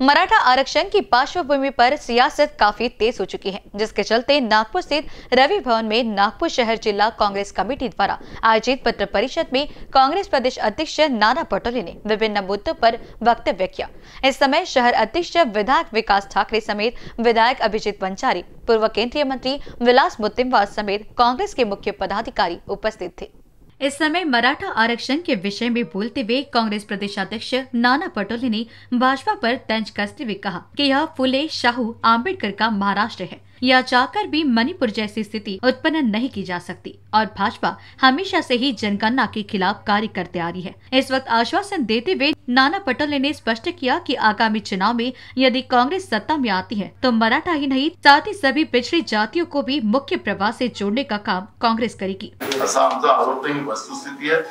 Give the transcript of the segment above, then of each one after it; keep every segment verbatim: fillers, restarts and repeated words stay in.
मराठा आरक्षण की पार्श्वभूमि पर सियासत काफी तेज हो चुकी है, जिसके चलते नागपुर स्थित रवि भवन में नागपुर शहर जिला कांग्रेस कमेटी द्वारा आयोजित पत्र परिषद में कांग्रेस प्रदेश अध्यक्ष नाना पटोले ने विभिन्न मुद्दों पर वक्तव्य किया। इस समय शहर अध्यक्ष विधायक विकास ठाकरे समेत विधायक अभिजीत वंजारी, पूर्व केंद्रीय मंत्री विलास मुत्तेमवार समेत कांग्रेस के मुख्य पदाधिकारी उपस्थित थे। इस समय मराठा आरक्षण के विषय में बोलते हुए कांग्रेस प्रदेश अध्यक्ष नाना पटोले ने भाजपा पर तंज कसते हुए कहा कि यह फुले शाहू आम्बेडकर का महाराष्ट्र है। यह चाहकर भी मणिपुर जैसी स्थिति उत्पन्न नहीं की जा सकती और भाजपा हमेशा से ही जनगणना के खिलाफ कार्य करते आ रही है। इस वक्त आश्वासन देते हुए नाना पटोले ने स्पष्ट किया कि आगामी चुनाव में यदि कांग्रेस सत्ता में आती है तो मराठा ही नहीं, साथ ही सभी पिछड़ी जातियों को भी मुख्य प्रवाह से जोड़ने का काम कांग्रेस करेगी। असा आमचा आरोप नाही, वस्तुस्थिती आहे।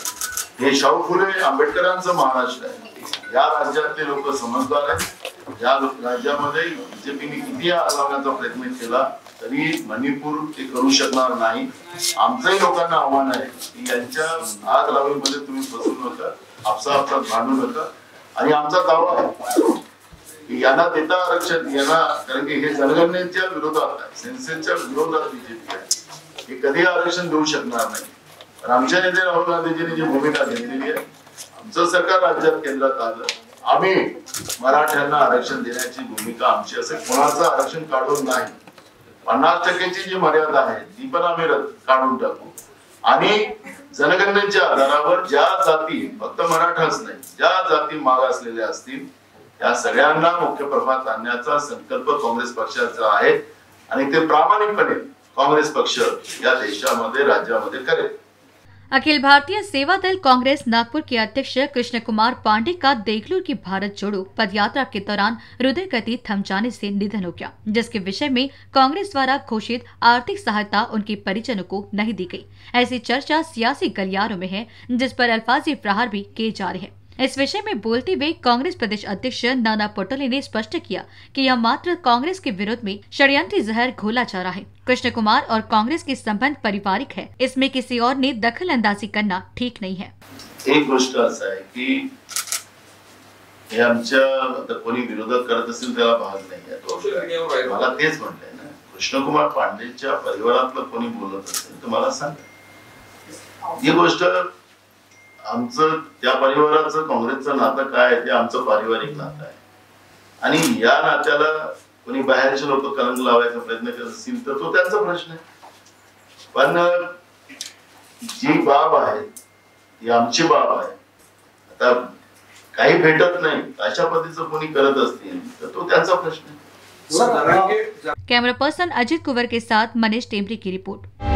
हे शाहू फुले आंबेडकरांचं महाराष्ट्र आहे। या राज्यातले लोक समजदार आहेत। या राज्यामध्ये बीजेपीने किती आलावण्याचा प्रयत्न केला तरी मणिपूर ते करू शकणार नाही। आमच्याही लोकांना आव्हान आहे की यांच्या आग लावणीमध्ये तुम्ही फसू नका, आपसा आपसात भांडू नका। आणि आमचा दावा आहे की यांना देता आरक्षण यांना, कारण की हे जनगणनेच्या विरोधात आहे, सेन्ससच्या विरोधात बीजेपी आहे। हे कधी आरक्षण देऊ शकणार नाही। पण आमच्या नेते राहुल गांधीजींनी जी भूमिका घेतलेली आहे, आमचं सरकार राज्यात केंद्रात आलं, आम्ही मराठ्यांना आरक्षण देण्याची भूमिका आमची असेल। कोणाचं आरक्षण काढून नाही, पन्नास टक्क्याची जी मर्यादा आहे ती पण आम्ही काढून टाकू आणि जनगणनेच्या आधारावर ज्या जाती, फक्त मराठाच नाही, ज्या जाती मागासलेल्या असतील त्या सगळ्यांना मुख्य प्रवाहात आणण्याचा संकल्प काँग्रेस पक्षाचा आहे आणि ते प्रामाणिकपणे कांग्रेस पक्ष या देशामध्ये राज्यामध्ये करेल। अखिल भारतीय सेवा दल कांग्रेस नागपुर के अध्यक्ष कृष्ण कुमार पांडे का देगलूर की भारत जोड़ो पदयात्रा के दौरान हृदय गति थम जाने से निधन हो गया, जिसके विषय में कांग्रेस द्वारा घोषित आर्थिक सहायता उनके परिजनों को नहीं दी गई। ऐसी चर्चा सियासी गलियारों में है, जिस पर अल्फाजी प्रहार भी किए जा रहे हैं। इस विषय में बोलते हुए कांग्रेस प्रदेश अध्यक्ष नाना पटोले ने स्पष्ट किया कि यह मात्र कांग्रेस के विरोध में षड्यंत्री जहर घोला जा रहा है। कृष्ण कुमार और कांग्रेस के संबंध पारिवारिक है, इसमें किसी और ने दखल अंदाजी करना ठीक नहीं है। एक गोष्ट असं आहे की हे आमच्या कोणी विरोध करत असेल त्याला भाग नाही आहे। मला तेच म्हटलंय ना, कृष्णकुमार पांडेच्या परिवारातलं कोणी बोलत असेल तर मला सांगा। ही गोष्ट आमचं त्या परिवाराचं काँग्रेसचं नातं काय आहे ते आमचं पारिवारिक नातं आहे आणि या नात्याला कोणी बाहेरचे लोक कलंक लावायचा प्रयत्न करत असतील तर तो त्यांचा प्रश्न आहे। पण जी बाब आहे ती आमची बाब आहे। आता काही भेटत नाही अशा पद्धतीचं कोणी करत असतील तर तो त्यांचा प्रश्न आहे। कैमरा पर्सन अजित कुंवर के साथ मनीष टेमरी की रिपोर्ट।